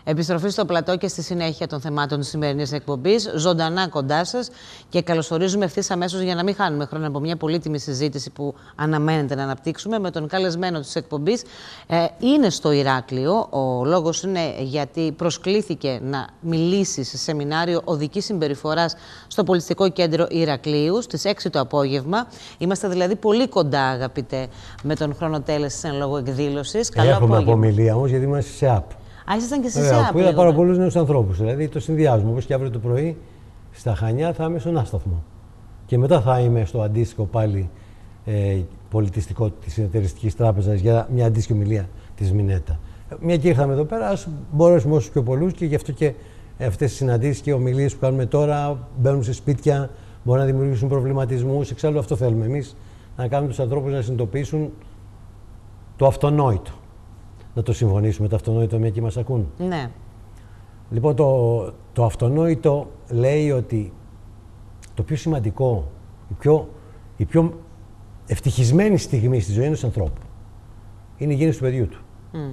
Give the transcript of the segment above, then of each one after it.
Επιστροφή στο πλατό και στη συνέχεια των θεμάτων της σημερινής εκπομπής, ζωντανά κοντά σας, και καλωσορίζουμε ευθύς αμέσως, για να μην χάνουμε χρόνο, από μια πολύτιμη συζήτηση που αναμένεται να αναπτύξουμε με τον καλεσμένο της εκπομπής. Είναι στο Ηράκλειο. Ο λόγος είναι γιατί προσκλήθηκε να μιλήσει σε σεμινάριο οδικής συμπεριφοράς στο Πολιτιστικό Κέντρο Ηρακλείου στις 6 το απόγευμα. Είμαστε δηλαδή πολύ κοντά, αγαπητέ, με τον χρόνο τέλεσης εν λόγω εκδήλωσης. Έχουμε απομιλία όμως, γιατί είμαστε σε ΑΠ. Α, ήσασταν και σε ΑΠ. Που είδα πάρα πολλούς νέους ανθρώπους. Δηλαδή το συνδυάζουμε. Όπως και αύριο το πρωί στα Χανιά θα είμαι στον Άσταθμο. Και μετά θα είμαι στο αντίστοιχο πάλι πολιτιστικό της Συνεταιριστικής Τράπεζας για μια αντίστοιχη ομιλία της Μινέτα. Μια και ήρθαμε εδώ πέρα, ας μπορέσουμε όσους πιο πολλούς, και γι' αυτό και αυτές τις συναντήσεις και ομιλίες που κάνουμε τώρα μπαίνουν σε σπίτια, μπορούν να δημιουργήσουν προβληματισμούς. Εξάλλου αυτό θέλουμε εμείς, να κάνουμε τους ανθρώπους να συνειδητοποιήσουν το αυτονόητο. Να το συμφωνήσουμε το αυτονόητο, μια και μας ακούν. Ναι. Λοιπόν, το αυτονόητο λέει ότι το πιο σημαντικό, η πιο ευτυχισμένη στιγμή στη ζωή ενός ανθρώπου είναι η γέννηση του παιδιού του.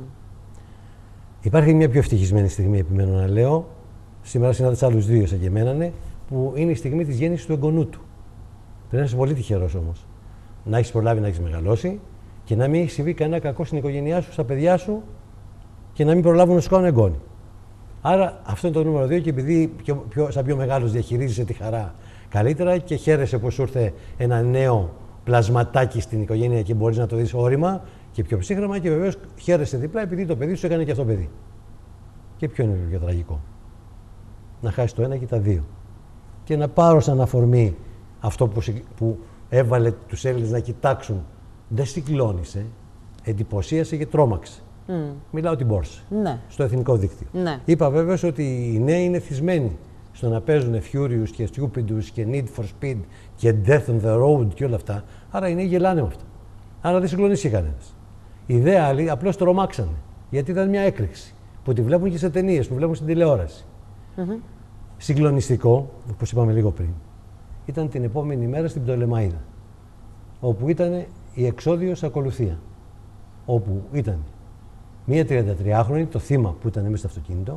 Υπάρχει μια πιο ευτυχισμένη στιγμή, επιμένω να λέω, σήμερα συνάντησα άλλους δύο σαν και εμένα, που είναι η στιγμή της γέννησης του εγγονού του. Πρέπει να είσαι πολύ τυχερός όμως. Να έχεις προλάβει να έχεις μεγαλώσει και να μην έχει συμβεί κανένα κακό στην οικογένειά σου, στα παιδιά σου, και να μην προλάβουν να σου κάνουν εγγόνι. Άρα αυτό είναι το νούμερο 2, και επειδή σαν πιο μεγάλος διαχειρίζεσαι τη χαρά καλύτερα και χαίρεσαι πως σου ήρθε ένα νέο πλασματάκι στην οικογένεια και μπορείς να το δεις όρημα και πιο ψύχραμα, και βεβαίως χαίρεσαι διπλά επειδή το παιδί σου έκανε και αυτό παιδί. Και ποιο είναι το πιο τραγικό? Να χάσεις το ένα και τα δύο. Και να πάρω σαν αφορμή αυτό που έβαλε τους Έλληνες να κοιτάξουν. Δεν συγκλώνησε, εντυπωσίασε και τρόμαξε. Μιλάω την Πόρσε, ναι, στο εθνικό δίκτυο. Ναι. Είπα βέβαια ότι οι νέοι είναι θυσμένοι στο να παίζουν Furious και Stupidous και Need for Speed και Death on the Road και όλα αυτά. Άρα οι νέοι γελάνε με αυτά. Άρα δεν συγκλονίσει κανένας. Οι δε άλλοι απλώς τρομάξανε. Γιατί ήταν μια έκρηξη που τη βλέπουν και σε ταινίες, που βλέπουν στην τηλεόραση. Συγκλονιστικό, όπως είπαμε λίγο πριν, ήταν την επόμενη μέρα στην Πτολεμαΐδα, όπου ήταν η εξώδιος ακολουθία. Όπου ήταν μία 33χρονη, το θύμα που ήταν μέσα στο αυτοκίνητο,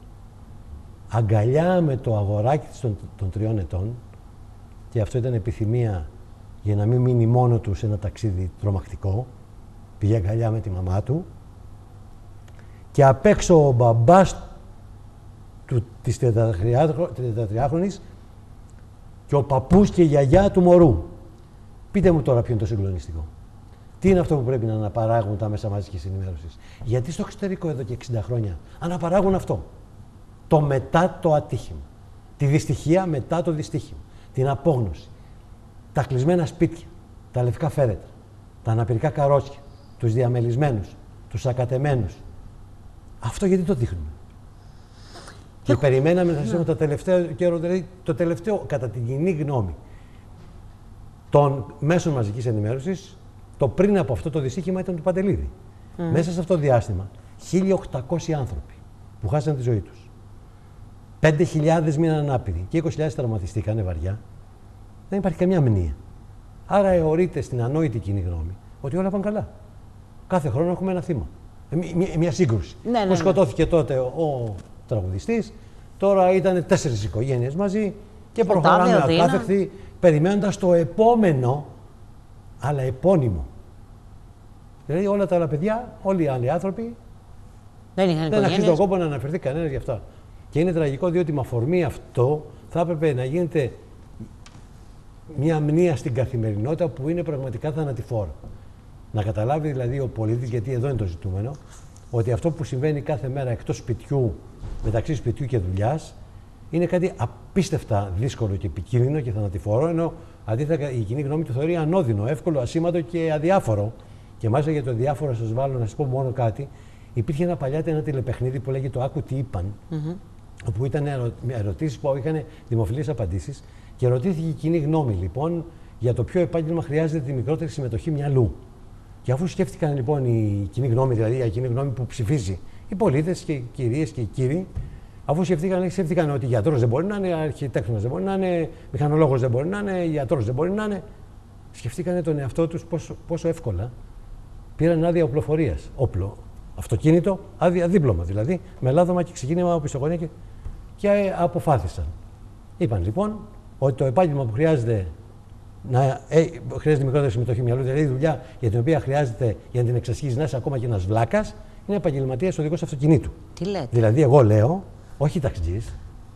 αγκαλιά με το αγοράκι της των 3 ετών, και αυτό ήταν επιθυμία για να μην μείνει μόνο του σε ένα ταξίδι τρομακτικό. Πήγε αγκαλιά με τη μαμά του, και απ' έξω ο μπαμπάς της 33χρονης και ο παππούς και η γιαγιά του μωρού. Πείτε μου τώρα ποιο είναι το συγκλονιστικό. Τι είναι αυτό που πρέπει να αναπαράγουν τα μέσα μαζικής ενημέρωσης? Γιατί στο εξωτερικό εδώ και 60 χρόνια αναπαράγουν αυτό. Το μετά το ατύχημα. Τη δυστυχία μετά το δυστύχημα. Την απόγνωση. Τα κλεισμένα σπίτια. Τα λευκά φέρετρα. Τα αναπηρικά καρότσια. Τους διαμελισμένους. Τους ακατεμένους. Αυτό γιατί το δείχνουμε? Και περιμέναμε να ζήσουμε το τελευταίο καιρό, δηλαδή το τελευταίο κατά την κοινή γνώμη των μέσων μαζικής ενημέρωσης, το πριν από αυτό το δυστύχημα ήταν του Παντελίδη. Μέσα σε αυτό το διάστημα, 1.800 άνθρωποι που χάσαν τη ζωή τους. 5.000 μείναν ανάπηροι και 20.000 τραυματιστήκανε βαριά. Δεν υπάρχει καμιά μνήμα. Άρα αιωρείται στην ανόητη κοινή γνώμη ότι όλα πάνε καλά. Κάθε χρόνο έχουμε ένα θύμα. Μια σύγκρουση. Που σκοτώθηκε τότε ο τραγουδιστής, τώρα ήταν 4 οικογένειες μαζί και προχωράμε ακάθεκτη, περιμένοντας το επόμενο, αλλά επώνυμο. Δηλαδή όλα τα άλλα παιδιά, όλοι οι άλλοι άνθρωποι, δεν αξίζει τον κόπο να αναφερθεί κανένας γι' αυτά. Και είναι τραγικό, διότι με αφορμή αυτό θα έπρεπε να γίνεται μια μνήα στην καθημερινότητα που είναι πραγματικά θανατηφόρα. Να καταλάβει δηλαδή ο πολίτης, γιατί εδώ είναι το ζητούμενο, ότι αυτό που συμβαίνει κάθε μέρα εκτός σπιτιού, μεταξύ σπιτιού και δουλειάς, είναι κάτι απίστευτα δύσκολο και επικίνδυνο και θανατηφόρο, ενώ αντίθετα η κοινή γνώμη το θεωρεί ανώδυνο, εύκολο, ασήμαντο και αδιάφορο. Και μάλιστα για το αδιάφορο σας βάλω να σας πω μόνο κάτι. Υπήρχε ένα τηλεπαιχνίδι που λέγεται το «Άκου τι είπαν», όπου ήταν ερωτήσεις που είχαν δημοφιλείς απαντήσεις, και ρωτήθηκε η κοινή γνώμη λοιπόν για το ποιο επάγγελμα χρειάζεται τη μικρότερη συμμετοχή μυαλού. Και αφού σκέφτηκαν λοιπόν η κοινή γνώμη, δηλαδή η κοινή γνώμη που ψηφίζει, οι πολίτες και οι κυρίες και οι κύριοι, αφού σκέφτηκαν ότι γιατρός δεν μπορεί να είναι, αρχιτέκτονας δεν μπορεί να είναι, μηχανολόγος δεν μπορεί να είναι, ιατρός δεν μπορεί να είναι, σκεφτήκανε τον εαυτό τους πόσο εύκολα πήραν άδεια οπλοφορίας, όπλο, αυτοκίνητο, αδίπλωμα δηλαδή, με λάδωμα και ξεκίνημα από πιστογονία και αποφάθησαν. Είπαν λοιπόν ότι το επάγγελμα που χρειάζεται μικρότερη συμμετοχή μυαλού, δηλαδή η δουλειά για την οποία χρειάζεται για να την εξασχίσει να είσαι ακόμα και ένας βλάκας, είναι επαγγελματίας οδηγός αυτοκινήτου. Τι λέτε? Δηλαδή, εγώ λέω, όχι ταξιτζής,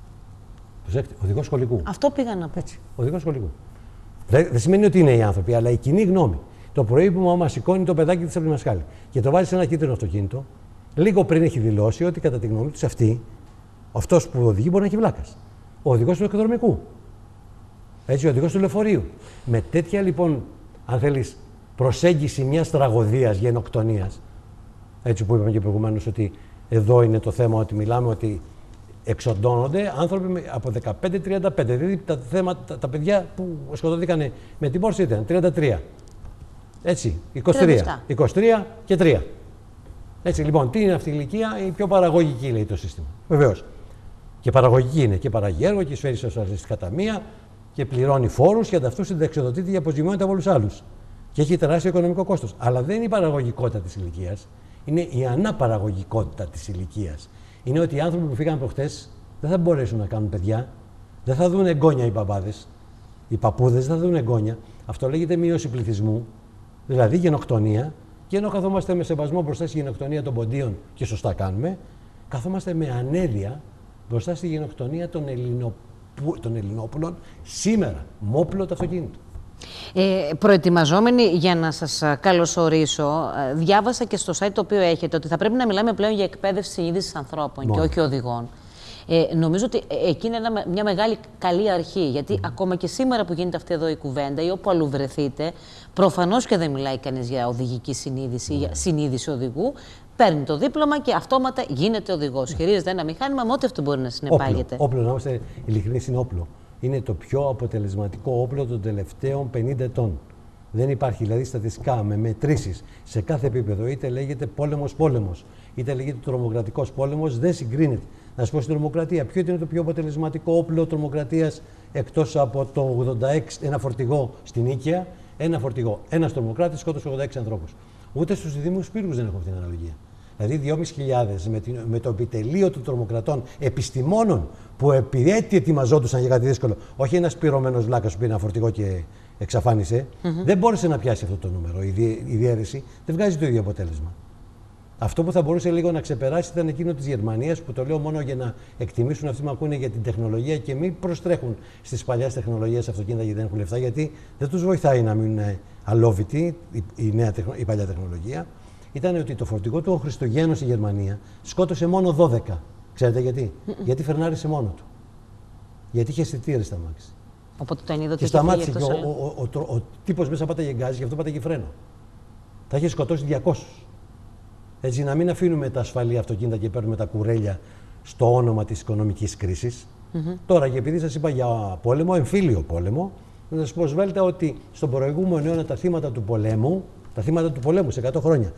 οδηγός σχολικού. Αυτό πήγα να πω. Έτσι, οδηγός σχολικού. Δεν σημαίνει ότι είναι οι άνθρωποι, αλλά η κοινή γνώμη. Το πρωί που μας σηκώνει το παιδάκι της από τη μασκάλη και το βάζει σε ένα κίτρινο αυτοκίνητο, λίγο πριν έχει δηλώσει ότι κατά τη γνώμη του αυτός που οδηγεί μπορεί να έχει βλάκας. Ο οδηγός του εκδρομικού. Έτσι, ο οδηγός του λεωφορείου. Με τέτοια λοιπόν, αν θέλεις, προσέγγιση μιας τραγωδίας γενοκτονίας, έτσι που είπαμε και προηγουμένως ότι εδώ είναι το θέμα ότι μιλάμε ότι εξοντώνονται άνθρωποι από 15-35. Δηλαδή τα παιδιά που σκοτώθηκαν με την Πόρση ήταν 33. Έτσι, 23 και 3. Έτσι λοιπόν, τι είναι αυτή η ηλικία? Η πιο παραγωγική, λέει το σύστημα. Βεβαίως. Και παραγωγική είναι και παράγει έργο και εισφέρει σε ασφαλιστικά ταμεία και πληρώνει φόρους και ανταυτού συνταξιοδοτείται για αποζημιώνεται από όλους άλλους. Και έχει τεράστιο οικονομικό κόστος. Αλλά δεν είναι η παραγωγικότητα της ηλικίας, είναι η αναπαραγωγικότητα της ηλικίας. Είναι ότι οι άνθρωποι που φύγαν προχτές δεν θα μπορέσουν να κάνουν παιδιά, δεν θα δουν εγγόνια οι παπάδες, οι παππούδες δεν θα δουν εγγόνια. Αυτό λέγεται μείωση πληθυσμού, δηλαδή γενοκτονία. Και ενώ καθόμαστε με σεβασμό μπροστά στη γενοκτονία των ποντίων, και σωστά κάνουμε, καθόμαστε με ανέδεια μπροστά στη γενοκτονία των Ελληνόπουλων σήμερα, μόπλο το αυτοκίνητο. Προετοιμαζόμενοι για να σας καλωσορίσω, διάβασα και στο site το οποίο έχετε ότι θα πρέπει να μιλάμε πλέον για εκπαίδευση συνείδησης ανθρώπων και όχι οδηγών. Νομίζω ότι εκεί είναι μια μεγάλη καλή αρχή, γιατί ακόμα και σήμερα που γίνεται αυτή εδώ η κουβέντα ή όπου αλλού βρεθείτε, προφανώς και δεν μιλάει κανείς για οδηγική συνείδηση, για συνείδηση οδηγού. Παίρνει το δίπλωμα και αυτόματα γίνεται οδηγός. Χειρίζεται ένα μηχάνημα με ό,τι αυτό μπορεί να συνεπάγεται. Όπλο, να είμαστε ειλικρινείς, είναι όπλο. Είναι το πιο αποτελεσματικό όπλο των τελευταίων 50 ετών. Δεν υπάρχει δηλαδή στατιστικά με μετρήσεις σε κάθε επίπεδο. Είτε λέγεται πόλεμος, είτε λέγεται τρομοκρατικός πόλεμος, δεν συγκρίνεται. Να σου πω στην τρομοκρατία, ποιο είναι το πιο αποτελεσματικό όπλο τρομοκρατίας εκτός από το 86, ένα φορτηγό στην Νίκαια, ένα φορτηγό. Ένας τρομοκράτης σκότωσε 86 ανθρώπους. Ούτε στους διδήμους πύργους δεν έχω αυτή την αναλογία. Δηλαδή 2.500 με το επιτελείο των τρομοκρατών επιστημόνων που επειδή ετοιμαζόντουσαν για κάτι δύσκολο, όχι ένας πυρωμένος βλάκας που πήρε ένα φορτηγό και εξαφάνισε, δεν μπόρεσε να πιάσει αυτό το νούμερο. Η διαίρεση δεν βγάζει το ίδιο αποτέλεσμα. Αυτό που θα μπορούσε λίγο να ξεπεράσει ήταν εκείνο της Γερμανίας, που το λέω μόνο για να εκτιμήσουν αυτοί που με ακούνε για την τεχνολογία και μην προστρέχουν στις παλιές τεχνολογίες αυτοκίνητα γιατί δεν έχουν λεφτά, γιατί δεν τους βοηθάει να μείνουν αλόβητοι η παλιά τεχνολογία. Ήταν ότι το φορτηγό του ο Χριστογέννος στη Γερμανία σκότωσε μόνο 12. Ξέρετε γιατί? Γιατί φερνάρισε μόνο του. Γιατί είχε αισθητήρες στα μάξι. Οπότε το είδε και σταμάτησε και ο τύπος μέσα πάταγε γκάζι και αυτό πάταγε φρένο. Θα είχε σκοτώσει 200. Έτσι, να μην αφήνουμε τα ασφαλή αυτοκίνητα και παίρνουμε τα κουρέλια στο όνομα της οικονομικής κρίσης. Τώρα, και επειδή σας είπα για πόλεμο, εμφύλιο πόλεμο, να σας προσβάλλετε ότι στον προηγούμενο αιώνα τα θύματα του πολέμου σε 100 χρόνια,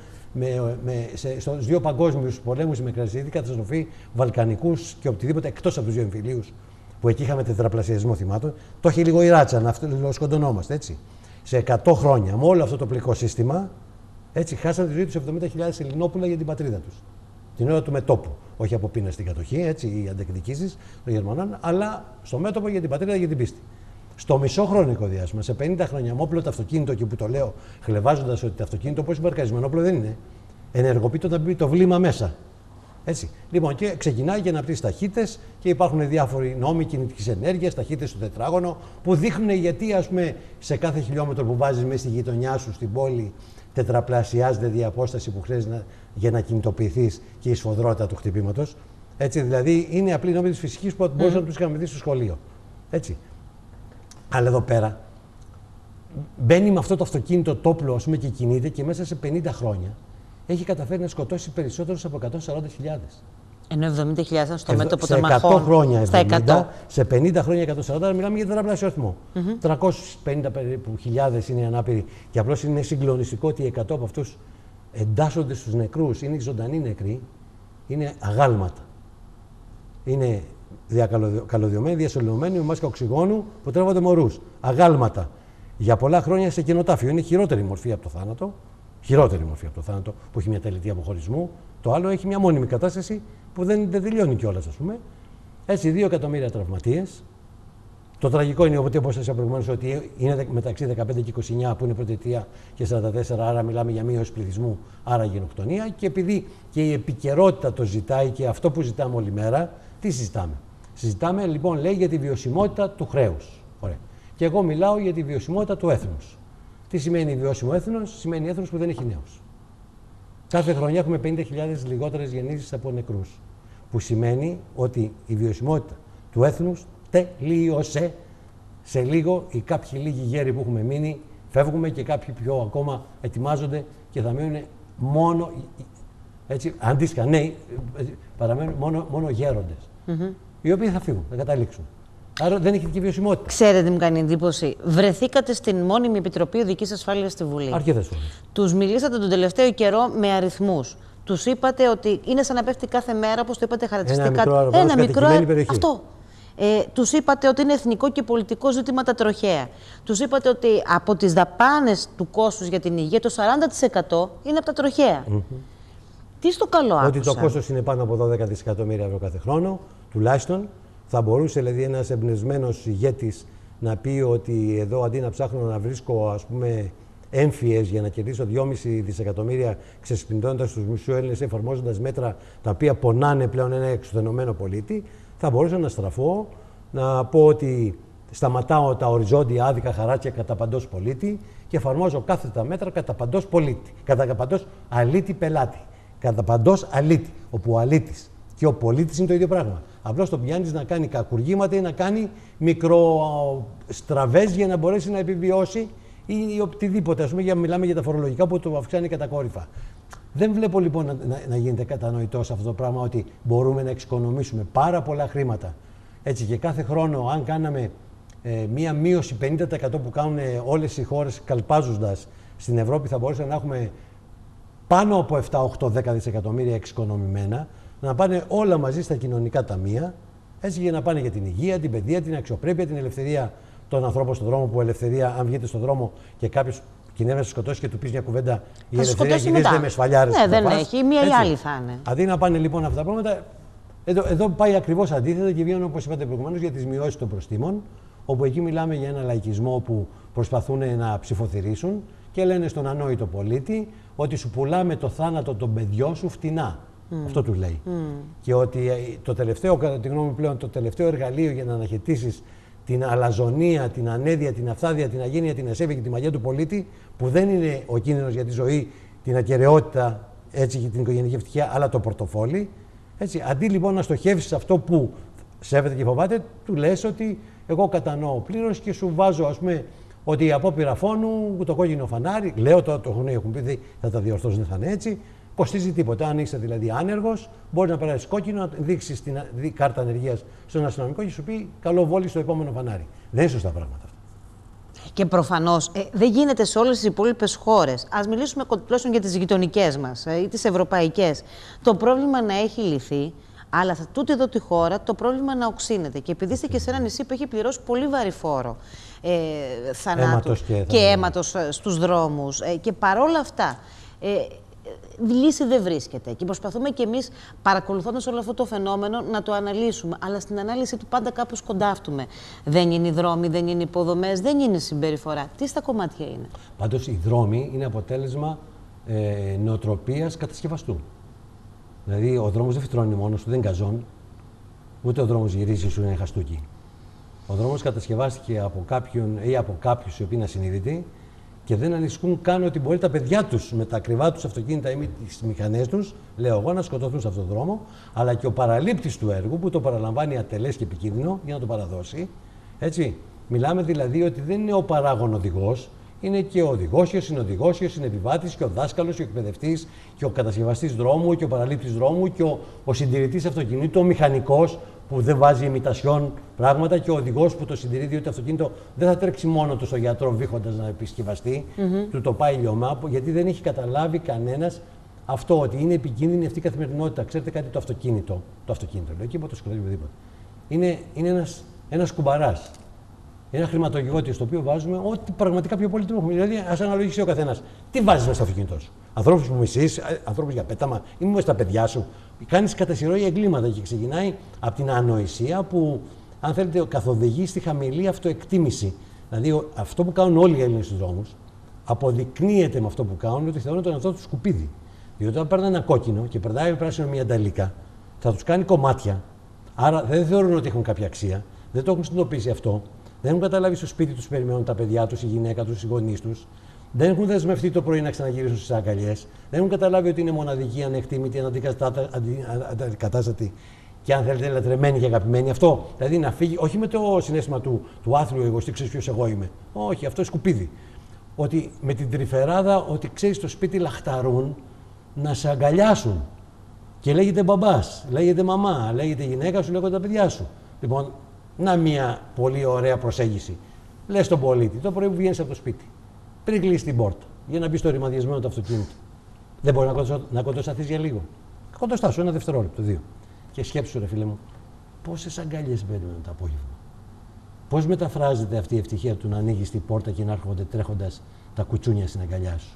στους δύο παγκόσμιους πολέμους, με κρασιδική καταστροφή, βαλκανικούς και οτιδήποτε εκτός από τους δύο εμφυλίους, που εκεί είχαμε τετραπλασιασμό θυμάτων, το έχει λίγο η ράτσα, να σκοντωνόμαστε, έτσι. Σε 100 χρόνια, με όλο αυτό το πλικό σύστημα, έτσι, χάσαν τη ζωή τους 70.000 Ελληνόπουλα για την πατρίδα τους. Την ώρα του μετόπου. Όχι από πείνα στην κατοχή, έτσι, οι αντεκδικήσεις των Γερμανών, αλλά στο μέτωπο για την πατρίδα, για την πίστη. Στο μισό χρονικό διάστημα, σε 50 χρόνια, με όπλο το αυτοκίνητο, και που το λέω χλευάζοντας ότι το αυτοκίνητο, όπως συμπαρκαρισμένο όπλο δεν είναι, ενεργοποιεί το βλήμα μέσα. Έτσι. Λοιπόν, και ξεκινάει και αναπτύσσει ταχύτητες και υπάρχουν διάφοροι νόμοι κινητικής ενέργειας, ταχύτητες στο τετράγωνο, που δείχνουν γιατί, ας πούμε, σε κάθε χιλιόμετρο που βάζεις μέσα στη γειτονιά σου, στην πόλη, τετραπλασιάζεται η απόσταση που χρειάζεται για να κινητοποιηθείς και η σφοδρότητα του χτυπήματος. Έτσι, δηλαδή, είναι απλή νόμοι της φυσικής που μπορείς να τους είχαμε δει στο σχολείο. Έτσι. Αλλά εδώ πέρα μπαίνει με αυτό το αυτοκίνητο τόπλο, ας πούμε, και κινείται και μέσα σε 50 χρόνια έχει καταφέρει να σκοτώσει περισσότερους από 140.000. Ενώ 70.000 στο μέτωπο των μαχών. Σε 100 χρόνια 70, σε 50 χρόνια 140, μιλάμε για τεραπλάσιο αριθμό. 350 περίπου χιλιάδες είναι οι ανάπηροι και απλώς είναι συγκλονιστικό ότι 100 από αυτούς εντάσσονται στους νεκρούς, είναι ζωντανοί νεκροί, είναι αγάλματα. Είναι καλωδιωμένοι, διασωληνωμένοι με μάσκα οξυγόνου που τρέβονται μωρούς. Αγάλματα. Για πολλά χρόνια σε κενοτάφιο. Είναι χειρότερη μορφή από το θάνατο. χειρότερη μορφή από το θάνατο, που έχει μια τελετή αποχωρισμού. Το άλλο έχει μια μόνιμη κατάσταση που δεν τελειώνει κιόλας, ας πούμε. Έτσι, 2 εκατομμύρια τραυματίες. Το τραγικό είναι, όπως σας είπα προηγουμένως, ότι είναι μεταξύ 15 και 29 που είναι πρώτη αιτία και 44, άρα μιλάμε για μείωση πληθυσμού, άρα γενοκτονία. Και επειδή και η επικαιρότητα το ζητάει και αυτό που ζητάμε όλη μέρα, τι συζητάμε. Συζητάμε λοιπόν, λέει, για τη βιωσιμότητα του χρέους. Ωραία. Και εγώ μιλάω για τη βιωσιμότητα του έθνους. Τι σημαίνει βιώσιμο έθνος? Σημαίνει έθνος που δεν έχει νέους. Κάθε χρονιά έχουμε 50.000 λιγότερες γεννήσεις από νεκρούς. Που σημαίνει ότι η βιωσιμότητα του έθνους τελείωσε. Σε λίγο οι κάποιοι λίγοι γέροι που έχουμε μείνει φεύγουμε και κάποιοι πιο ακόμα ετοιμάζονται και θα μείνουν μόνο, έτσι, αντίστοιχα νέοι, παραμένουν μόνο γέροντες. Οι οποίοι θα φύγουν, θα καταλήξουν. Άρα δεν έχει και βιωσιμότητα. Ξέρετε, μου κάνει εντύπωση. Βρεθήκατε στην μόνιμη Επιτροπή Οδικής Ασφάλειας στη Βουλή. Αρκετές φορές. Τους μιλήσατε τον τελευταίο καιρό με αριθμούς. Τους είπατε ότι είναι σαν να πέφτει κάθε μέρα, όπως το είπατε χαρακτηριστικά. Ένα μικρό περιοχή. Αυτό. Τους είπατε ότι είναι εθνικό και πολιτικό ζήτημα τα τροχαία. Τους είπατε ότι από τις δαπάνες του κόστους για την υγεία το 40% είναι από τα τροχαία. Τι στο καλό άκουσα? Ότι το κόστος είναι πάνω από 12 δισεκατομμύρια ευρώ κάθε χρόνο, τουλάχιστον. Θα μπορούσε δηλαδή ένας εμπνευσμένος ηγέτης να πει ότι εδώ αντί να ψάχνω να βρίσκω, ας πούμε, έμφυες για να κερδίσω 2,5 δισεκατομμύρια ξεσπιντώνοντας τους μισού Έλληνες, εφαρμόζοντας μέτρα τα οποία πονάνε πλέον ένα εξουθενωμένο πολίτη, θα μπορούσα να στραφώ, να πω ότι σταματάω τα οριζόντια άδικα χαράτσια κατά παντός πολίτη και εφαρμόζω κάθετα μέτρα κατά παντός πολίτη, κατά παντός αλήτη πελάτη, κατά παντός αλήτη, όπου ο αλήτης και ο πολίτης είναι το ίδιο πράγμα. Απλώς το πιάνεις να κάνει κακουργήματα ή να κάνει μικροστραβές για να μπορέσει να επιβιώσει ή οτιδήποτε. Ας πούμε, μιλάμε για τα φορολογικά που το αυξάνει κατακόρυφα. Δεν βλέπω λοιπόν να γίνεται κατανοητό σε αυτό το πράγμα ότι μπορούμε να εξοικονομήσουμε πάρα πολλά χρήματα. Έτσι, και κάθε χρόνο, αν κάναμε μία μείωση 50% που κάνουν όλες οι χώρες καλπάζοντας στην Ευρώπη, θα μπορούσαμε να έχουμε πάνω από 7, 8, 10 δισεκατομμύρια εξοικονομημένα, να πάνε όλα μαζί στα κοινωνικά ταμεία, έτσι, για να πάνε για την υγεία, την παιδεία, την αξιοπρέπεια, την ελευθερία των ανθρώπων στον δρόμο. Που ελευθερία, αν βγείτε στον δρόμο και κάποιος κινδυνεύει να σκοτώσει και του πει μια κουβέντα, η ελευθερία γυρίζεται με σφαλιάρες. Ναι, δεν έχει. Μία ή άλλη θα είναι. Αντί να πάνε λοιπόν αυτά τα πράγματα, εδώ πάει ακριβώς αντίθετα και βγαίνουν, όπως είπατε προηγουμένως, για τις μειώσεις των προστίμων, όπου εκεί μιλάμε για ένα λαϊκισμό που προσπαθούν να ψηφοθυρίσουν και λένε στον ανόητο πολίτη ότι σου πουλάμε το θάνατο των παιδιών σου φτηνά. Αυτό του λέει. Και ότι το τελευταίο, κατά τη γνώμη μου πλέον, το τελευταίο εργαλείο για να αναχαιτήσεις την αλαζονία, την ανέδεια, την αυθάδεια, την αγένεια, την ασέβεια και τη μαγεία του πολίτη, που δεν είναι ο κίνδυνος για τη ζωή, την ακεραιότητα, έτσι, και την οικογενειακή ευτυχία, αλλά το πορτοφόλι. Έτσι, αντί λοιπόν να στοχεύσεις σε αυτό που σέβεται και φοβάται, του λες ότι εγώ κατανοώ πλήρως και σου βάζω, ας πούμε, ότι η απόπειρα φόνου, το κόκκινο φανάρι, λέω το έχουν πει, θα τα διορθώσουν, δεν θα είναι έτσι. Κοστίζει τίποτα. Αν είσαι δηλαδή άνεργος, μπορεί να περάσει κόκκινο, να δείξει την κάρτα ανεργίας στον αστυνομικό και σου πει καλό βόλι στο επόμενο φανάρι. Δεν είναι σωστά πράγματα αυτά. Και προφανώς δεν γίνεται σε όλες τις υπόλοιπες χώρες. Ας μιλήσουμε τουλάχιστον για τις γειτονικές μας ή τις ευρωπαϊκές. Το πρόβλημα να έχει λυθεί, αλλά σε τούτη εδώ τη χώρα το πρόβλημα να οξύνεται. Και επειδή είστε και σε ένα νησί που έχει πληρώσει πολύ βαρύ φόρο θανάτους και αίματος στους δρόμους, και παρόλα αυτά. Λύση δεν βρίσκεται. Και προσπαθούμε κι εμείς, παρακολουθώντας όλο αυτό το φαινόμενο, να το αναλύσουμε. Αλλά στην ανάλυση του πάντα κάπως κοντάφτουμε. Δεν είναι οι δρόμοι, δεν είναι οι υποδομές, δεν είναι η συμπεριφορά. Τι στα κομμάτια είναι? Πάντως, οι δρόμοι είναι αποτέλεσμα νοοτροπίας κατασκευαστού. Δηλαδή, ο δρόμος δεν φυτρώνει μόνος του, δεν είναι γκαζόν. Ούτε ο δρόμος γυρίζει σου είναι χαστούκι. Ο δρόμος κατασκευάστηκε από κάποιον ή από κάποιους οι οποίοι είναι ασυνείδητοι και δεν ανησυχούν καν ότι μπορεί τα παιδιά τους με τα ακριβά τους αυτοκίνητα ή με τις μηχανές τους, λέω εγώ, να σκοτωθούν σε αυτόν τον δρόμο, αλλά και ο παραλήπτης του έργου που το παραλαμβάνει ατελές και επικίνδυνο για να το παραδώσει. Έτσι. Μιλάμε δηλαδή ότι δεν είναι ο παράγων οδηγός, είναι και ο οδηγός, και ο συνοδηγός, και ο συνεπιβάτης, και ο δάσκαλος, και ο εκπαιδευτής, και ο κατασκευαστής δρόμου, και ο παραλήπτης δρόμου, και ο συντηρητής αυτοκινήτου, ο μηχανικός που δεν βάζει ημιτασιόν πράγματα, και ο οδηγός που το συντηρεί, διότι το αυτοκίνητο δεν θα τρέξει μόνο του στο γιατρό βήχοντας να επισκευαστεί, του το πάει λιωμά, γιατί δεν έχει καταλάβει κανένας αυτό, ότι είναι επικίνδυνη αυτή η καθημερινότητα. Ξέρετε κάτι, το αυτοκίνητο, λέω, και το σκοτώσει οτιδήποτε. Είναι ένας κουμπαράς. ένα χρηματογειώτη στο οποίο βάζουμε ό,τι πραγματικά πιο πολύτιμο έχουμε. Δηλαδή, ας αναλογήσει ο καθένας. Τι βάζεις μέσα στο αυτοκίνητό σου. Ανθρώπους που μισείς, ανθρώπους για πέταμα, ή μήπως τα παιδιά σου. Κάνεις κατά σειρό εγκλήματα και ξεκινάει από την ανοησία που, αν θέλετε, καθοδηγεί στη χαμηλή αυτοεκτίμηση. Δηλαδή, αυτό που κάνουν όλοι οι Έλληνες στους δρόμους αποδεικνύεται με αυτό που κάνουν ότι θεωρούν τον εαυτό του σκουπίδι. Διότι όταν παίρνουν ένα κόκκινο και περνάει πράσινο μια νταλίκα, θα τους κάνει κομμάτια. Άρα δεν θεωρούν ότι έχουν κάποια αξία, δεν το έχουν συνειδητοποιήσει αυτό, δεν έχουν καταλάβει στο σπίτι τους περιμένουν τα παιδιά τους, η γυναίκα τους, οι γονείς τους, δεν έχουν δεσμευτεί το πρωί να ξαναγυρίσουν στις αγκαλιές, δεν έχουν καταλάβει ότι είναι μοναδική, ανεκτήμητη, αναντικατάστατη και αν θέλετε λατρεμένη και αγαπημένη. Αυτό δηλαδή να φύγει, όχι με το συναίσθημα του άθλιου εγωιστή, ξέρεις ποιος εγώ είμαι. Όχι, αυτό είναι σκουπίδι. Ότι με την τρυφεράδα, ότι ξέρεις στο σπίτι λαχταρούν να σε αγκαλιάσουν. Και λέγεται μπαμπάς, λέγεται μαμά, λέγεται γυναίκα σου, λέγονται τα παιδιά σου. Λοιπόν, να μια πολύ ωραία προσέγγιση. Λες στον πολίτη, το πρωί που βγαίνεις από το σπίτι, πριν κλείσει την πόρτα, για να μπει στο ρημαδιασμένο του αυτοκίνητο. Δεν μπορεί να κοντοσταθείς για λίγο. Κοντοστάσου, ένα δευτερόλεπτο, 2. Και σκέψου, ρε φίλε μου, πόσες αγκαλιές μπαίνουν το απόγευμα. Πώς μεταφράζεται αυτή η ευτυχία του να ανοίγεις την πόρτα και να έρχονται τρέχοντας τα κουτσούνια στην αγκαλιά σου.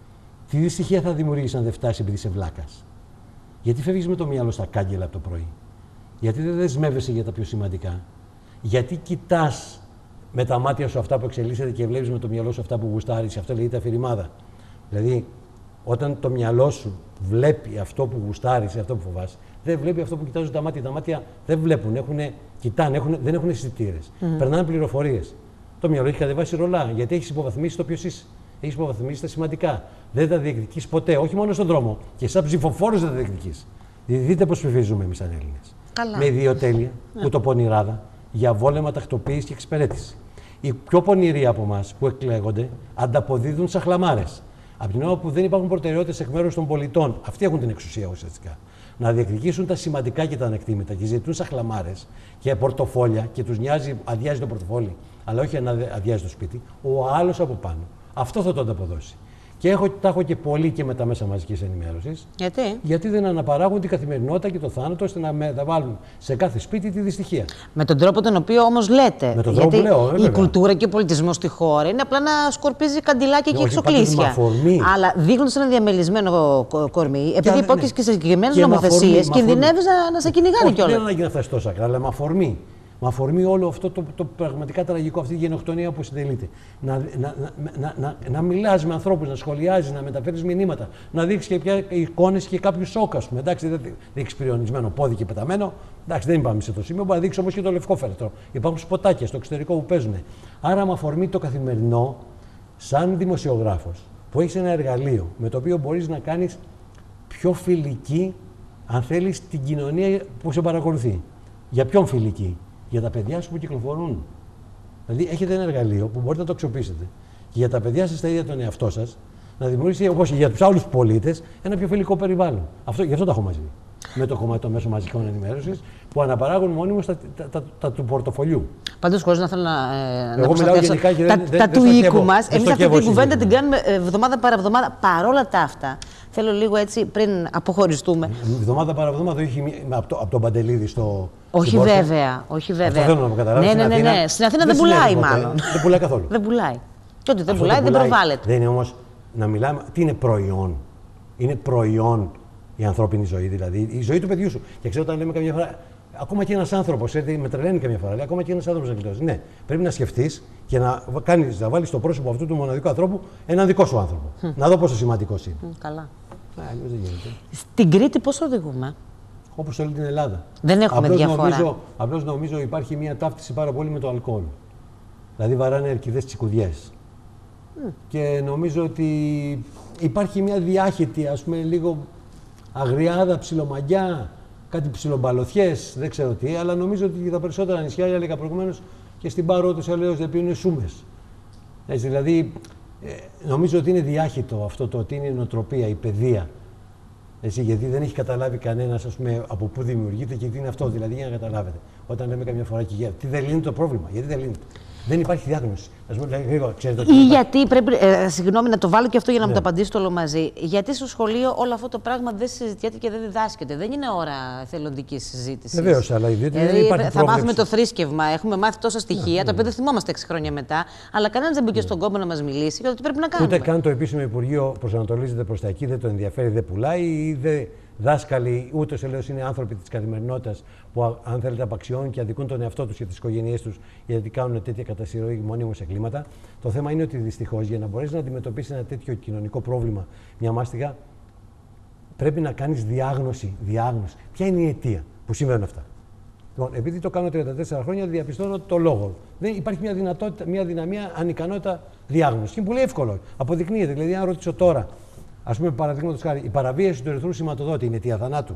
Τι δυστυχία θα δημιουργήσει αν δεν φτάσει επειδή είσαι βλάκας. Γιατί φεύγεις με το μυαλό στα κάγκελα από το πρωί. Γιατί δεν δεσμεύεσαι για τα πιο σημαντικά. Γιατί κοιτάς με τα μάτια σου αυτά που εξελίσσεται και βλέπεις με το μυαλό σου αυτά που γουστάρεις. Αυτό λέγεται αφηρημάδα. Δηλαδή, όταν το μυαλό σου βλέπει αυτό που γουστάρεις, αυτό που φοβάσαι, δεν βλέπει αυτό που κοιτάζουν τα μάτια. Τα μάτια δεν βλέπουν, κοιτάνε, δεν έχουν αισθητήρες. Περνάνε πληροφορίες. Το μυαλό έχει κατεβάσει ρολά, γιατί έχει υποβαθμίσει το ποιος είσαι. Έχει υποβαθμίσει τα σημαντικά. Δεν τα διεκδικείς ποτέ, όχι μόνο στον δρόμο. Και σαν ψηφοφόρος δεν τα διεκδικείς. Δείτε πώς ψηφίζουμε εμείς σαν Έλληνες. Με ιδιοτέλεια, κουτοπονηράδα, για βόλεμα, τακτοποίηση και εξυπηρέτηση. Οι πιο πονηροί από εμάς που εκλέγονται ανταποδίδουν σαν χλαμάρες. Από την ώρα που δεν υπάρχουν προτεραιότητες εκ μέρους των πολιτών, αυτοί έχουν την εξουσία ουσιαστικά. Να διεκδικήσουν τα σημαντικά και τα ανεκτήμητα και ζητούν σαν χλαμάρες και πορτοφόλια και τους νοιάζει, αδειάζει το πορτοφόλι, αλλά όχι να αδειάζει το σπίτι, ο άλλος από πάνω. Αυτό θα το ανταποδώσει. Και τα έχω και πολύ και με τα μέσα μαζικής ενημέρωσης. Γιατί δεν αναπαράγουν την καθημερινότητα και το θάνατο, ώστε να μεταβάλουν σε κάθε σπίτι τη δυστυχία. Με τον τρόπο τον οποίο όμως λέτε. Με τον τρόπο που λέω, η κουλτούρα και ο πολιτισμός στη χώρα είναι απλά να σκορπίζει καντιλάκια και εξοκλήσια. Αλλά δείχνοντας ένα διαμελισμένο κορμί, επειδή υπόκειται και σε συγκεκριμένες νομοθεσίες, κινδυνεύεις να σε κυνηγάνε κιόλας. Δεν είναι ανάγκη να φτάσει τόσο άκρα, αλλά με αφορμή. Με αφορμή όλο αυτό το πραγματικά τραγικό, αυτή η γενοκτονία που συντελείται. Να μιλάς με ανθρώπους, να σχολιάζεις, να μεταφέρεις μηνύματα, να δείξεις και εικόνες και κάποιου σοκ, ας πούμε. Εντάξει, δεν δείξεις πυριονισμένο πόδι και πεταμένο. Εντάξει, δεν πάμε σε το σημείο. Μπορεί να δείξεις όμως και το λευκό φέρετρο. Υπάρχουν σποτάκια στο εξωτερικό που παίζουν. Άρα, με αφορμή το καθημερινό, σαν δημοσιογράφος, που έχεις ένα εργαλείο με το οποίο μπορείς να κάνεις πιο φιλική, αν θέλεις, την κοινωνία που σε παρακολουθεί. Για ποιον φιλική? Για τα παιδιά σου που κυκλοφορούν. Δηλαδή, έχετε ένα εργαλείο που μπορείτε να το αξιοποιήσετε και για τα παιδιά σας, τα ίδια τον εαυτό σας, να δημιουργήσετε, όπως και για τους άλλους πολίτες, ένα πιο φιλικό περιβάλλον. Γι' αυτό τα έχω μαζί. Με το κομμάτι των μέσων μαζικών ενημέρωσης που αναπαράγουν μόνιμως τα του πορτοφολιού. Πάντως, χωρίς να θέλω να προστατεύσω τα του οίκου μας, εμείς αυτή την κουβέντα την κάνουμε εβδομάδα παραβδομάδα. Παρόλα τα αυτά, θέλω λίγο έτσι πριν αποχωριστούμε. Εβδομάδα παραβδομάδα, όχι από τον Παντελίδη στο. Όχι βέβαια, όχι βέβαια. Αυτό θέλω να καταλάβεις. Ναι. Στην Αθήνα δεν πουλάει μάλλον. Δεν πουλάει καθόλου. Δεν πουλάει. Και ό,τι δεν πουλάει δεν προβάλλεται. Δεν είναι όμως να μιλάμε. Τι είναι προϊόν? Είναι προϊόν η ανθρώπινη ζωή, δηλαδή η ζωή του παιδιού σου. Και ξέρω όταν λέμε καμιά φορά, ακόμα και ένας άνθρωπος, με τρελαίνει καμιά φορά, λέει, ακόμα και ένας άνθρωπος να γλιτώσει. Ναι, πρέπει να σκεφτείς και να βάλεις στο πρόσωπο αυτού του μοναδικού ανθρώπου έναν δικό σου άνθρωπο. Να δω πόσο σημαντικός είναι. Καλά. Αλλιώς δεν γίνεται. Στην Κρήτη πώς οδηγούμε? Όπως όλη την Ελλάδα. Δεν έχουμε διαφορά. Απλώς νομίζω υπάρχει μια ταύτιση πάρα πολύ με το αλκοόλ. Δηλαδή βαράνε αρκηδές τσικουδιές. Και νομίζω ότι υπάρχει μια διάχυτη, ας πούμε, λίγο αγριάδα, ψιλομαγιά, κάτι ψιλομπαλωθιές, δεν ξέρω τι, αλλά νομίζω ότι τα περισσότερα νησιά, έλεγα προηγουμένως, και στην Πάρο τους έλεγχος δεν πίνουν σούμες. Έτσι, δηλαδή, νομίζω ότι είναι διάχυτο αυτό το ότι είναι η νοοτροπία, η παιδεία. Έτσι, γιατί δεν έχει καταλάβει κανένας, ας πούμε, από πού δημιουργείται και τι είναι αυτό. Δηλαδή, για να καταλάβετε, όταν λέμε καμιά φορά και τι δεν λύνει το πρόβλημα, γιατί δεν λύνεται. Δεν υπάρχει διάγνωση. Ας πούμε, γρήγορα, ξέρετε, ή γιατί πρέπει. Συγγνώμη, να το βάλω και αυτό για να μου Ναι. το απαντήσετε όλο μαζί. Γιατί στο σχολείο όλο αυτό το πράγμα δεν συζητιέται και δεν διδάσκεται. Δεν είναι ώρα εθελοντική συζήτηση. Βεβαίως, αλλά ιδιαίτερα δεν υπάρχει θα πρόβλεψη. μάθουμε το θρήσκευμα. Έχουμε μάθει τόσα στοιχεία, τα οποία δεν θυμόμαστε 6 χρόνια μετά. Αλλά κανένα δεν μπήκε στον κόπο να μας μιλήσει για το τι πρέπει να κάνουμε. Ούτε καν το επίσημο Υπουργείο προσανατολίζεται προς τα εκεί, δεν το ενδιαφέρει, δεν πουλάει ή δεν. Δάσκαλοι, ούτως ή άλλως είναι άνθρωποι της καθημερινότητας που, αν θέλετε, απαξιώνουν και αδικούν τον εαυτό τους και τις οικογένειές τους γιατί κάνουν τέτοια κατά συρροή μονίμως εγκλήματα. Το θέμα είναι ότι δυστυχώς για να μπορέσει να αντιμετωπίσει ένα τέτοιο κοινωνικό πρόβλημα, μια μάστιγα, πρέπει να κάνεις διάγνωση. Ποια είναι η αιτία που συμβαίνουν αυτά. Λοιπόν, επειδή το κάνω 34 χρόνια, διαπιστώνω το λόγο. Δεν υπάρχει μια δυναμία, ανικανότητα διάγνωση. Είναι πολύ εύκολο. Αποδεικνύεται. Δηλαδή, αν ρωτήσω τώρα. Ας πούμε, παραδείγματος χάρη, η παραβίαση του ερυθρού σηματοδότη είναι αιτία θανάτου.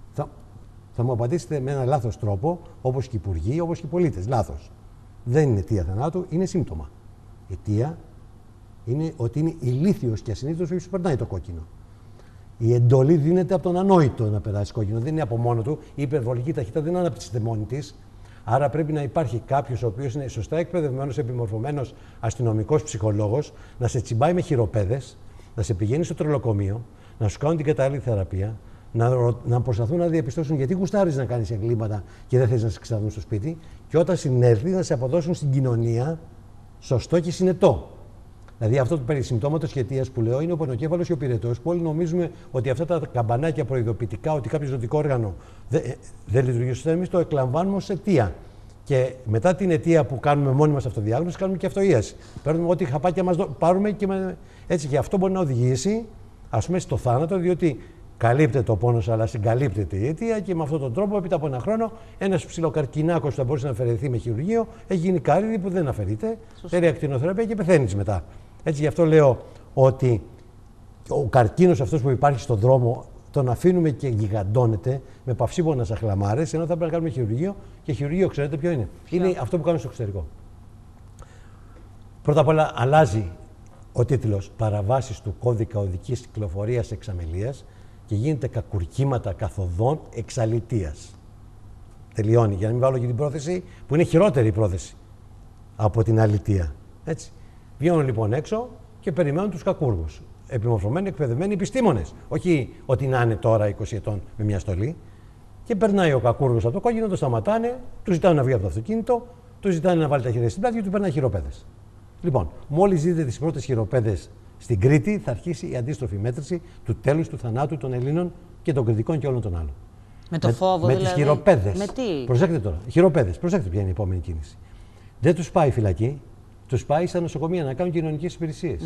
Θα μου απαντήσετε με ένα λάθος τρόπο, όπως και οι υπουργοί, όπως και οι πολίτες. Λάθος. Δεν είναι αιτία θανάτου, είναι σύμπτωμα. Αιτία είναι ότι είναι ηλίθιος και ασυνείδητος όποιος περνάει το κόκκινο. Η εντολή δίνεται από τον ανόητο να περάσει κόκκινο, δεν είναι από μόνο του. Η υπερβολική ταχύτητα δεν αναπτύσσεται μόνη της. Άρα πρέπει να υπάρχει κάποιος ο οποίος είναι σωστά εκπαιδευμένος, επιμορφωμένος αστυνομικός ψυχολόγος, να σε τσιμπάει με χειροπέδες, να σε πηγαίνει στο τρελοκομείο, να σου κάνουν την κατάλληλη θεραπεία, να προσπαθούν να διαπιστώσουν γιατί γουστάρεις να κάνεις εγκλήματα και δεν θες να σε εξεταστούν στο σπίτι, και όταν συνέλθει να σε αποδώσουν στην κοινωνία σωστό και συνετό. Δηλαδή, αυτό το περί συμπτώματος και αιτίας που λέω είναι ο πονοκέφαλος και ο πυρετός, που όλοι νομίζουμε ότι αυτά τα καμπανάκια προειδοποιητικά ότι κάποιο ζωτικό όργανο δεν λειτουργεί σωστά, εμείς το εκλαμβάνουμε ως αιτία. Και μετά την αιτία που κάνουμε μόνοι μας αυτοδιάγνωση, κάνουμε και αυτοίαση. Παίρνουμε ό,τι χαπάκια μας πάρουμε έτσι. Και αυτό μπορεί να οδηγήσει, ας πούμε, στο θάνατο, διότι καλύπτεται ο πόνος, αλλά συγκαλύπτεται η αιτία και με αυτόν τον τρόπο, έπειτα από ένα χρόνο, ένας ψιλοκαρκινάκος που θα μπορούσε να αφαιρεθεί με χειρουργείο, έχει γίνει κάριδι που δεν αφαιρείται, θέλει ακτινοθεραπεία και πεθαίνεις μετά. Έτσι, γι' αυτό λέω ότι ο καρκίνος αυτός που υπάρχει στον δρόμο τον αφήνουμε και γιγαντώνεται με παυσίπονα σαχλαμάρες, ενώ θα πρέπει να κάνουμε χειρουργείο. Και χειρουργείο, ξέρετε ποιο είναι? Είναι αυτό που κάνουμε στο εξωτερικό. Πρώτα απ' όλα, αλλάζει ο τίτλος «Παραβάσεις του κώδικα οδικής κυκλοφορίας εξαμελίας» και γίνεται «Κακουρκήματα καθοδών εξαλητίας». Τελειώνει, για να μην βάλω και την πρόθεση που είναι χειρότερη η πρόθεση από την αλητία. Έτσι. Βγαίνουν λοιπόν έξω και περιμένουν τους κακούργους. Επιμορφωμένοι, εκπαιδευμένοι επιστήμονες. Όχι ότι να είναι τώρα 20 ετών με μια στολή. Και περνάει ο κακούργος από το κόκκινο, το σταματάνε, του ζητάνε να βγει από το αυτοκίνητο, του ζητάνε να βάλει τα χέρια στην πλάτη και του περνάει χειροπέδες. Λοιπόν, μόλις δείτε τις πρώτες χειροπέδες στην Κρήτη, θα αρχίσει η αντίστροφη μέτρηση του τέλους του θανάτου των Ελλήνων και των Κρητικών και όλων των άλλων. Με το φόβο, με δηλαδή. τις χειροπέδες. Με τι? Προσέξτε τώρα. Χειροπέδες. Προσέξτε ποια είναι η επόμενη κίνηση. Δεν τους πάει φυλακή, τους πάει στα νοσοκομεία να κάνουν κοινωνικές υπηρεσίες.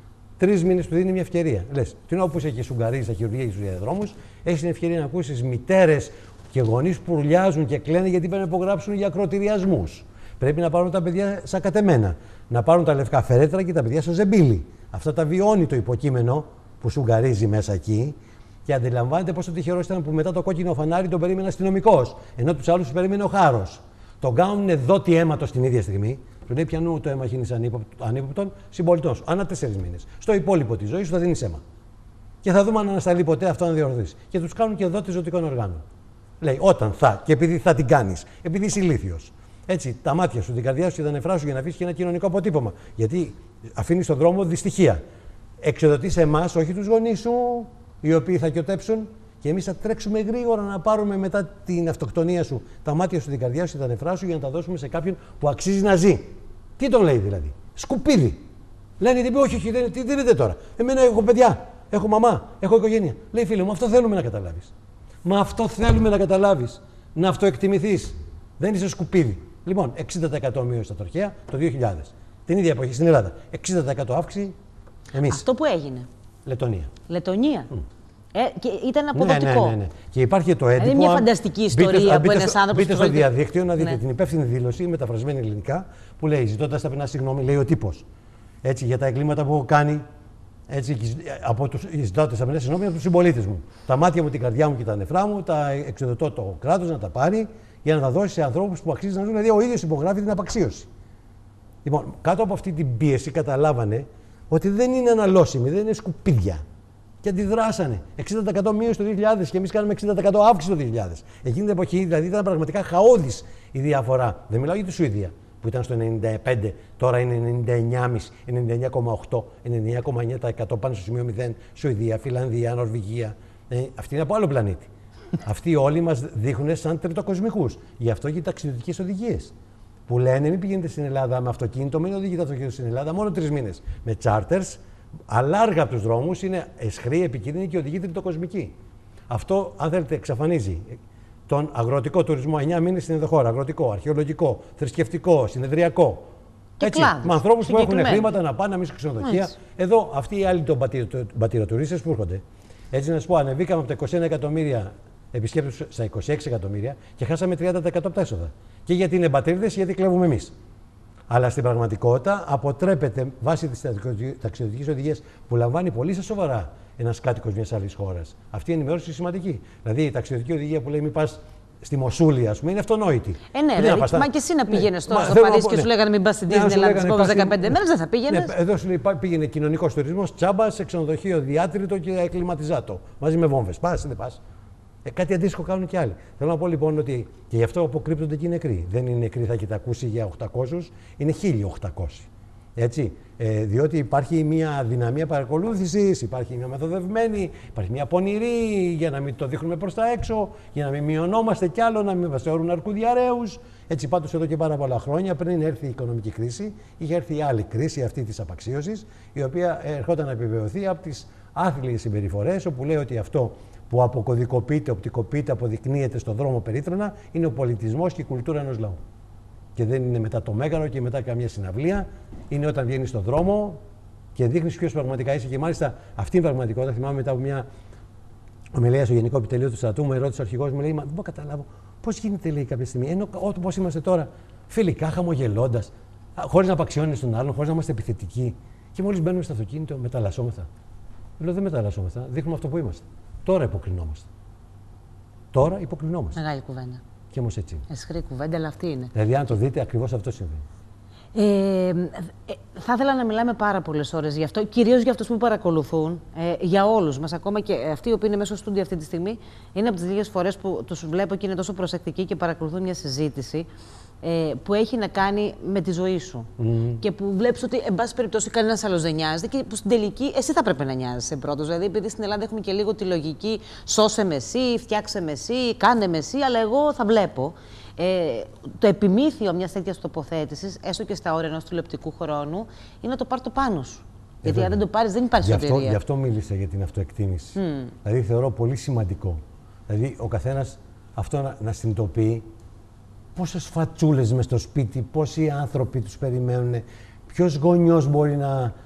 3 μήνες του δίνει μια ευκαιρία. Λες, την όπου είσαι και σουγκαρίζει στα χειρουργεία και στους διαδρόμους, έχεις την ευκαιρία να ακούσεις μητέρες και γονείς που ουρλιάζουν και κλαίνε γιατί πρέπει να υπογράψουν για ακροτηριασμούς. Πρέπει να πάρουν τα παιδιά σαν κατεμένα. Να πάρουν τα λευκά φερέτρα και τα παιδιά στο ζεμπίλι. Αυτά τα βιώνει το υποκείμενο που σουγκαρίζει μέσα εκεί. Και αντιλαμβάνεται πόσο τυχερός ήταν που μετά το κόκκινο φανάρι τον περίμενε αστυνομικός. Ενώ τους άλλους τους περίμενε ο χάρος. Τον κάνουν δότη αίματος την ίδια στιγμή. Του λέει πιανού το αίμα γίνεις ανύποπτων συμπολιτών σου. Ανά 4 μήνες. Στο υπόλοιπο της ζωής σου θα δίνεις αίμα. Και θα δούμε αν ανασταλεί ποτέ αυτό να διορθωθεί. Και τους κάνουν και δότη ζωτικών οργάνων. Λέει όταν θα, και επειδή θα την κάνεις, επειδή είσαι ηλίθιος. Έτσι, τα μάτια σου, την καρδιά σου και τα νεφρά σου για να αφήσεις και ένα κοινωνικό αποτύπωμα. Γιατί αφήνεις στον δρόμο δυστυχία. Εξοδοτείς εμάς, όχι τους γονείς σου, οι οποίοι θα κιωτέψουν. Και εμείς θα τρέξουμε γρήγορα να πάρουμε μετά την αυτοκτονία σου τα μάτια σου, την καρδιά σου και τα νεφρά σου για να τα δώσουμε σε κάποιον που αξίζει να ζει. Τι τον λέει δηλαδή? Σκουπίδι. Λένε τύποι, όχι, τι δίνετε τώρα? Εμένα έχω παιδιά, έχω μαμά, έχω οικογένεια. Λέει φίλε μου, αυτό θέλουμε να καταλάβεις. Μα αυτό θέλουμε να καταλάβεις. Να αυτοεκτιμηθείς. Δεν είσαι σκουπίδι. Λοιπόν, 60% μείωση στα τροχαία το 2000. Την ίδια εποχή στην Ελλάδα. 60% αύξηση εμείς. Αυτό που έγινε. Λετωνία. Και ήταν αποδοτικό. Ναι. Και υπάρχει το έντυπο. Είναι μια φανταστική ιστορία που ένας άνθρωπος. Μπείτε στο διαδίκτυο να δείτε την υπεύθυνη δήλωση, μεταφρασμένη ελληνικά, που λέει: ζητώντας ταπεινά συγγνώμη, λέει ο τύπος. Έτσι, για τα εγκλήματα που έχω κάνει, έτσι, ζητώντας ταπεινά συγγνώμη από τους συμπολίτες μου. Τα μάτια μου, την καρδιά μου και τα νεφρά μου, τα εξοδοτώ το κράτος να τα πάρει για να τα δώσει σε ανθρώπους που αξίζει να ζουν. Δηλαδή, ο ίδιος υπογράφει την απαξίωση. Λοιπόν, κάτω από αυτή την πίεση καταλάβανε ότι δεν είναι αναλώσιμοι, δεν είναι σκουπίδια. Και αντιδράσανε. 60% μείωση το 2000 και εμείς κάνουμε 60% αύξηση το 2000. Εκείνη την εποχή δηλαδή ήταν πραγματικά χαόδης η διαφορά. Δεν μιλάω για τη Σουηδία, που που ήταν στο 95, τώρα είναι 99,5, 99,8, 99,9% πάνω στο σημείο 0. Σουηδία, Φιλανδία, Νορβηγία. Αυτή είναι από άλλο πλανήτη. Αυτοί όλοι μας δείχνουν σαν τριτοκοσμικούς. Γι' αυτό και οι ταξιδιωτικές οδηγίες. Που λένε μην πηγαίνετε στην Ελλάδα με αυτοκίνητο, μην οδηγείτε αυτοκίνητο στην Ελλάδα μόνο 3 μήνες. Με charters, αλάργα από τους δρόμους, είναι αισχρή, επικίνδυνη και οδηγεί τριτοκοσμική. Αυτό, αν θέλετε, εξαφανίζει τον αγροτικό τουρισμό 9 μήνες στην ενδοχώρα. Αγροτικό, αρχαιολογικό, θρησκευτικό, συνεδριακό. Έτσι, με ανθρώπους που έχουν χρήματα να πάνε να μείνουν σε ξενοδοχεία. Εδώ, αυτοί οι άλλοι των πατηροτουρίστες που έρχονται. Έτσι, να σου πω, ανεβήκαμε από τα 21 εκατομμύρια επισκέπτες στα 26 εκατομμύρια και χάσαμε 30% από τα έσοδα. Και γιατί είναι πατρίδες, γιατί κλέβουμε εμείς. Αλλά στην πραγματικότητα αποτρέπεται βάσει της ταξιδιωτικής οδηγίας που λαμβάνει πολύ στα σοβαρά ένας κάτοικος μιας άλλης χώρας. Αυτή η ενημέρωση είναι σημαντική. Δηλαδή η ταξιδιωτική οδηγία που λέει μην πας στη Μοσούλη, ας πούμε, είναι αυτονόητη. Ναι, δηλαδή, μα και εσύ να πήγαινες τώρα στο Παρίσι και σου λέγανε μην πας στην Disneyland τις επόμενες 15 μέρες, δεν θα πήγαινες. Ναι, εδώ σου λέει πήγαινε κοινωνικός τουρισμός, τσάμπα σε ξενοδοχείο διάτριτο και εκκλιματιζάτο. Μαζί με βόμβες. Πας ή δεν πας. Κάτι αντίστοιχο κάνουν και άλλοι. Θέλω να πω λοιπόν ότι και γι' αυτό αποκρύπτονται και οι νεκροί. Δεν είναι νεκροί, θα έχετε ακούσει για 800, είναι 1800. Έτσι. Διότι υπάρχει μια δυναμία παρακολούθησης, υπάρχει μια μεθοδευμένη, υπάρχει μια πονηρή για να μην το δείχνουμε προς τα έξω, για να μην μειωνόμαστε κι άλλο, να μην μας θεωρούν αρκουδιαρέους. Έτσι, πάντως εδώ και πάρα πολλά χρόνια πριν έρθει η οικονομική κρίση, είχε έρθει η άλλη κρίση, αυτή της απαξίωσης, η οποία ερχόταν να επιβεβαιωθεί από τις άθλιες συμπεριφορές, όπου λέει ότι αυτό που αποκωδικοποιείται, οπτικοποιείται, αποδεικνύεται στον δρόμο περίτρανα, είναι ο πολιτισμός και η κουλτούρα ενός λαού. Και δεν είναι μετά το μέγαρο και μετά καμία συναυλία. Είναι όταν βγαίνεις στον δρόμο και δείχνεις ποιος πραγματικά είσαι. Και μάλιστα αυτή η πραγματικότητα, θυμάμαι μετά από μια ομιλία στο Γενικό Επιτελείο του Στρατού, μου ερώτησε ο αρχηγός μου, λέει: Μα δεν μπορώ να καταλάβω πώς γίνεται, λέει, κάποια στιγμή, ενώ όπως είμαστε τώρα, φιλικά, χαμογελώντας, χωρίς να απαξιώνει τον άλλον, χωρίς να είμαστε επιθετικοί. Και μόλις μπαίνουμε στο αυτοκίνητο, μεταλλασσόμεθα. Λέω: Δεν μεταλλασσόμεθα, δείχνουμε αυτό που είμαστε. Τώρα υποκρινόμαστε. Τώρα υποκρινόμαστε. Μεγάλη κουβέντα. Και όμως έτσι. Εσχρή κουβέντα, αλλά αυτή είναι. Δηλαδή, αν το δείτε, ακριβώς αυτό συμβαίνει. Θα ήθελα να μιλάμε πάρα πολλές ώρες γι' αυτό, κυρίως για αυτούς που παρακολουθούν, για όλους μας, ακόμα και αυτοί οι οποίοι είναι μέσα στο στούντιο αυτή τη στιγμή. Είναι από τις λίγες φορές που τους βλέπω και είναι τόσο προσεκτικοί και παρακολουθούν μια συζήτηση που έχει να κάνει με τη ζωή σου. Και που βλέπεις ότι, εν πάση περιπτώσει, κανένας άλλος δεν νοιάζεται και που στην τελική εσύ θα πρέπει να νοιάζεσαι πρώτος. Δηλαδή, επειδή στην Ελλάδα έχουμε και λίγο τη λογική σώσε με εσύ, φτιάξε με εσύ, κάνε με εσύ, αλλά εγώ θα βλέπω. Το επιμήθειο μιας τέτοιας τοποθέτησης, έστω και στα όρια ενός τηλεοπτικού χρόνου, είναι να το πάρει το πάνω σου. Γιατί αν δεν το πάρεις, δεν υπάρχει σωτηρία. Γι' αυτό μίλησα για την αυτοεκτίμηση. Δηλαδή, θεωρώ πολύ σημαντικό. Δηλαδή, ο καθένας αυτό να συνειδητοποιεί πόσες φατσούλες μες στο σπίτι, πόσοι άνθρωποι τους περιμένουν, ποιος γονιός μπορεί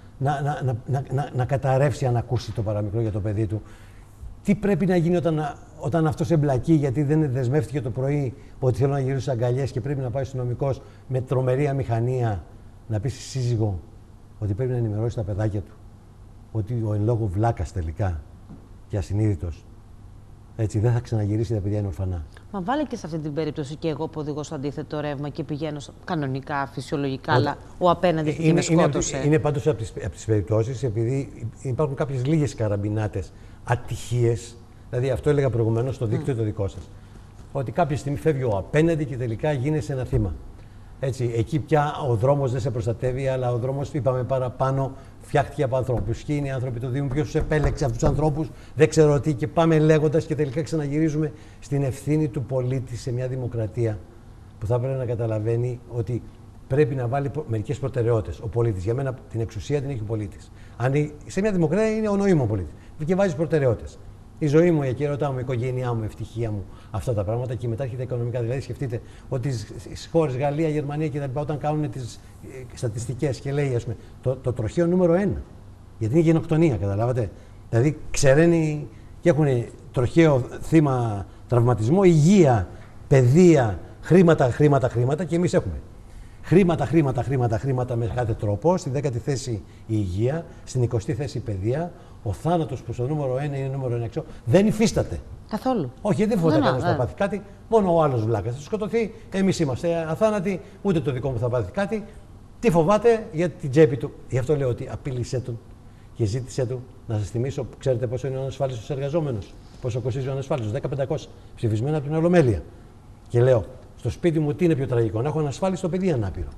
να καταρρεύσει αν ακούσει το παραμικρό για το παιδί του. Τι πρέπει να γίνει όταν αυτός εμπλακεί, γιατί δεν δεσμεύτηκε το πρωί ότι θέλω να γυρίσω στις αγκαλιές και πρέπει να πάει αστυνομικός με τρομερή αμηχανία να πει στη σύζυγο ότι πρέπει να ενημερώσει τα παιδάκια του. Ότι ο εν λόγω βλάκας τελικά και ασυνείδητος έτσι δεν θα ξαναγυρίσει, τα παιδιά είναι ορφανά. Μα βάλε και σε αυτή την περίπτωση και εγώ που οδηγώ στο αντίθετο ρεύμα και πηγαίνω κανονικά, φυσιολογικά, αλλά ο απέναντι και με σκότωσε. Είναι πάντως από τις περιπτώσεις, επειδή υπάρχουν κάποιες λίγες καραμπινάτες ατυχίες. Δηλαδή, αυτό έλεγα προηγουμένως στο δίκτυο το δικό σας. Ότι κάποια στιγμή φεύγει ο απέναντι και τελικά γίνεσαι ένα θύμα. Έτσι, εκεί πια ο δρόμος δεν σε προστατεύει, αλλά ο δρόμος, είπαμε παραπάνω, φτιάχτηκε από ανθρώπους. Ποιοι είναι οι άνθρωποι του Δήμου, ποιος τους επέλεξε αυτούς τους ανθρώπους, δεν ξέρω τι, και πάμε λέγοντας και τελικά ξαναγυρίζουμε στην ευθύνη του πολίτη σε μια δημοκρατία που θα πρέπει να καταλαβαίνει ότι πρέπει να βάλει μερικές προτεραιότητες. Ο πολίτης, για μένα την εξουσία την έχει ο πολίτης. Σε μια δημοκρατία είναι ο νοήμων πολίτης. Και βάζει προτεραιότητες. Η ζωή μου, η ακυρωτά μου, η οικογένειά μου, η ευτυχία μου, αυτά τα πράγματα και μετά έρχεται οικονομικά. Δηλαδή, σκεφτείτε ότι στις χώρες, Γαλλία, Γερμανία κτλ., όταν κάνουν τις στατιστικές και λέει, ας πούμε, το τροχαίο νούμερο 1. Γιατί είναι γενοκτονία, καταλάβατε. Δηλαδή, ξεραίνει και έχουν τροχαίο θύμα τραυματισμό, υγεία, παιδεία, χρήματα και εμείς έχουμε. Χρήματα με κάθε τρόπο. Στην 10η θέση η υγεία, στην 20η θέση η παιδεία. Ο θάνατος που στο νούμερο 1 είναι νούμερο 1 έξω δεν υφίσταται. Καθόλου. Όχι, δεν φοβάται κανένας να πάθει κάτι. Μόνο ο άλλος βλάκας θα σκοτωθεί. Εμείς είμαστε αθάνατοι, ούτε το δικό μου θα πάθει κάτι. Τι φοβάται για την τσέπη του. Γι' αυτό λέω ότι απείλησέ τον και ζήτησέ του να σας θυμίσω. Ξέρετε πόσο είναι ο ανασφάλιστος εργαζόμενος. Πόσο κοστίζει ο ανασφάλιστος. 10.500. Ψηφισμένα από την Ολομέλεια. Και λέω, στο σπίτι μου τι είναι πιο τραγικό, να έχω ανασφάλιστο παιδί ανάπηρο.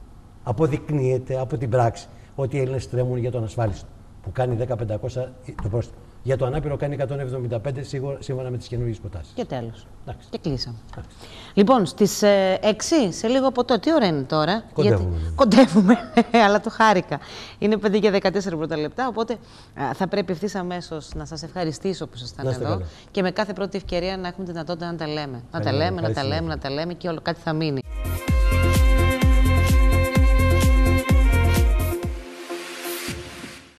αποδεικνύεται από την πράξη ότι οι Έλληνες τρέμουν για τον ασφάλιστο που κάνει 10.500 το πρόστιμο. Για το ανάπηρο κάνει 175 σύμφωνα με τις καινούργιες προτάσεις. Και τέλος. Εντάξει. Και κλείσαμε. Εντάξει. Λοιπόν, στις 6, σε λίγο από τώρα, τι ώρα είναι τώρα? Κοντεύουμε. Κοντεύουμε, αλλά το χάρηκα. Είναι 5 και 14 πρώτα λεπτά, οπότε θα πρέπει ευθύς αμέσως να σας ευχαριστήσω που ήσασταν εδώ καλά. και με κάθε πρώτη ευκαιρία να έχουμε τη δυνατότητα να τα λέμε. Να τα λέμε και όλο κάτι θα μείνει.